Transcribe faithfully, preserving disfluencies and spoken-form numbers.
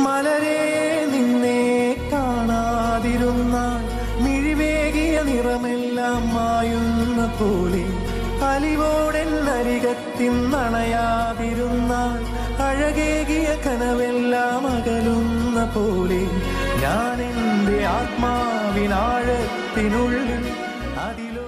മലരേ നിന്നെ കാണാതിരുന്നാൽ മിഴിവേകിയ നിറമെല്ലാം മായുന്ന പോലെ അലിവോടെന്നരികത്തിന്നണയാതിരുന്നാൽ അഴകേകിയ കനവെല്ലാം അകലുന്ന പോലെ ഞാൻ എൻ്റെ ആത്മാവിനാഴത്തിനുള്ളിൽ അതിലോ